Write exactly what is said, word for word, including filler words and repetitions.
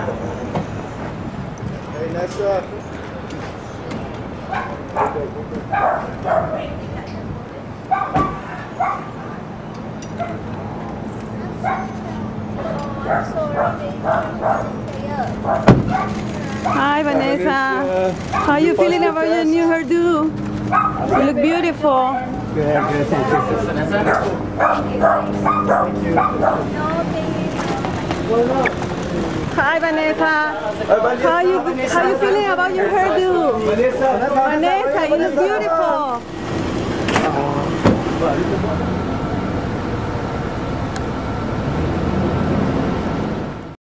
Hey, nice job. Hi Vanessa. How are you feeling about your new hairdo? You look beautiful. Good, good. Thank you. Vanessa? Hi Vanessa. How are you how are you feeling about your hairdo? Vanessa, Vanessa, you look beautiful.